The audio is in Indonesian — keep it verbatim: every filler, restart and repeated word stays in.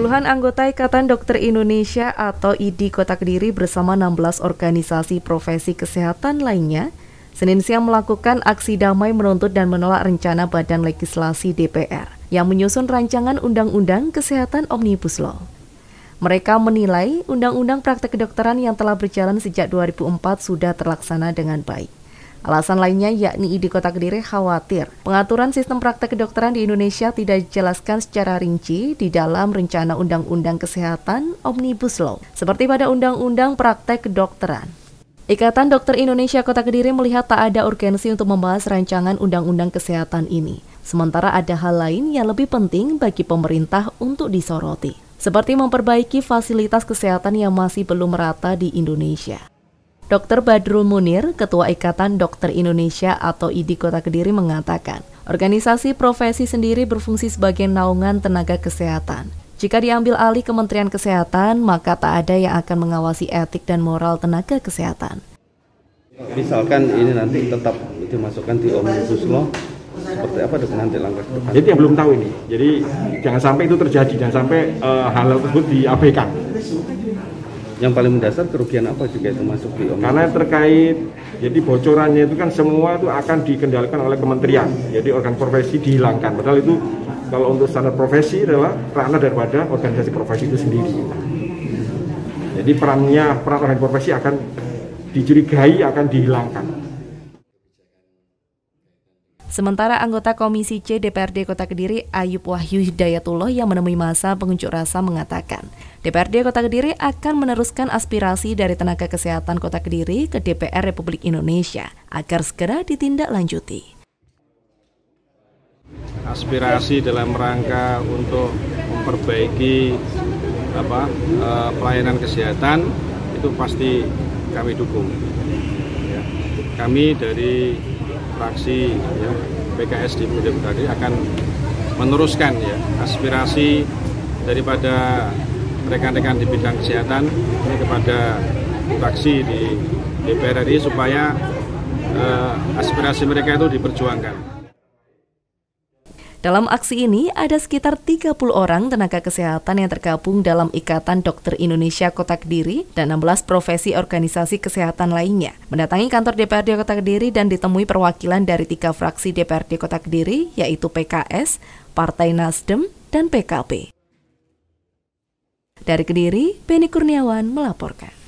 Puluhan anggota Ikatan Dokter Indonesia atau I D I Kota Kediri bersama enam belas organisasi profesi kesehatan lainnya Senin siang melakukan aksi damai menuntut dan menolak rencana Badan Legislasi D P R yang menyusun rancangan Undang-Undang Kesehatan Omnibus Law. Mereka menilai Undang-Undang Praktek Kedokteran yang telah berjalan sejak dua ribu empat sudah terlaksana dengan baik. Alasan lainnya yakni I D I Kota Kediri khawatir pengaturan sistem praktek kedokteran di Indonesia tidak dijelaskan secara rinci di dalam rencana Undang-Undang Kesehatan Omnibus Law, seperti pada Undang-Undang Praktek Kedokteran. Ikatan Dokter Indonesia Kota Kediri melihat tak ada urgensi untuk membahas rancangan Undang-Undang Kesehatan ini, sementara ada hal lain yang lebih penting bagi pemerintah untuk disoroti, seperti memperbaiki fasilitas kesehatan yang masih belum merata di Indonesia. Dokter Badrul Munir, Ketua Ikatan Dokter Indonesia atau I D I Kota Kediri mengatakan, organisasi profesi sendiri berfungsi sebagai naungan tenaga kesehatan. Jika diambil alih Kementerian Kesehatan, maka tak ada yang akan mengawasi etik dan moral tenaga kesehatan. Misalkan ini nanti tetap dimasukkan di Omnibus Law, seperti apa dengan nanti langkah ke depan? Jadi yang belum tahu ini, jadi jangan sampai itu terjadi, jangan sampai uh, hal tersebut diabaikan. Yang paling mendasar kerugian apa juga itu masuk di Omnibus? Karena terkait, jadi bocorannya itu kan semua itu akan dikendalikan oleh kementerian, jadi organ profesi dihilangkan. Padahal itu kalau untuk standar profesi adalah ranah daripada organisasi profesi itu sendiri. Jadi perannya, peran organ profesi akan dicurigai akan dihilangkan. Sementara anggota Komisi C D P R D Kota Kediri Ayub Wahyu Hidayatullah yang menemui massa pengunjuk rasa mengatakan, D P R D Kota Kediri akan meneruskan aspirasi dari tenaga kesehatan Kota Kediri ke D P R Republik Indonesia agar segera ditindaklanjuti. Aspirasi dalam rangka untuk memperbaiki apa eh, pelayanan kesehatan itu pasti kami dukung. Ya. Kami dari fraksi ya, P K S di Kota Kediri akan meneruskan ya aspirasi daripada rekan-rekan di bidang kesehatan ini kepada fraksi di D P R R I supaya eh, aspirasi mereka itu diperjuangkan. Dalam aksi ini, ada sekitar tiga puluh orang tenaga kesehatan yang tergabung dalam Ikatan Dokter Indonesia Kota Kediri dan enam belas profesi organisasi kesehatan lainnya mendatangi kantor D P R D Kota Kediri dan ditemui perwakilan dari tiga fraksi D P R D Kota Kediri, yaitu P K S, Partai Nasdem, dan P K B. Dari Kediri, Beni Kurniawan melaporkan.